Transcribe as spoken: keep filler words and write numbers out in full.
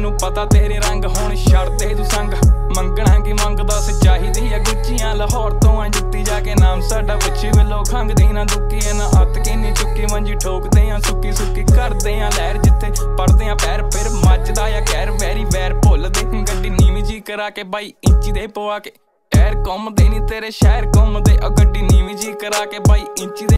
ਮੈਨੂੰ ਪਤਾ ਤੇਰੇ ਰੰਗ ਹੁਣ ਛੱਡ ਦੇ ਤੂੰ ਸੰਗ ਮੰਗਣਾ ਕੀ ਮੰਗਦਾ ਸ ਚਾਹੀਦੀ ਆ ਗੁੱਚੀਆਂ ਲਾਹੌਰ ਤੋਂ ਆ ਜੁੱਤੀ ਜਾ ਕੇ ਨਾਮ ਸਾਡਾ ਪੁੱਛੀ ਵੱਲੋਂ ਖੰਗਦੀ ਨਾ ਦੁੱਕੀ ਨਾ ਹੱਥ ਕਿੰਨੀ ਚੁੱਕੀ ਮੰਜੀ ਠੋਕਦੇ ਆ ਸੁੱਕੀ ਸੁੱਕੀ ਕਰਦੇ ਆ ਲਹਿਰ ਜਿੱਥੇ ਪੜਦੇ ਆ ਪੈਰ ਫਿਰ ਮੱਚਦਾ ਆ ਕਹਿਰ ਵੈਰੀ ਵੈਰ ਭੁੱਲਦੇ ਗੱਡੀ ਨੀਵੀਂ ਜੀ ਕਰਾ ਕੇ ਬਾਈ ਇੰਚੀ ਦੇ ਪਵਾ ਕੇ ਟਾਇਰ ਘੁੰਮਦੇ ਨੀ ਤੇਰੇ ਸ਼ਹਿਰ ਘੁੰਮਦੇ ਆ ਗੱਡੀ ਨੀਵੀਂ ਜੀ ਕਰਾ ਕੇ ਬਾਈ ਇੰਚੀ ਦੇ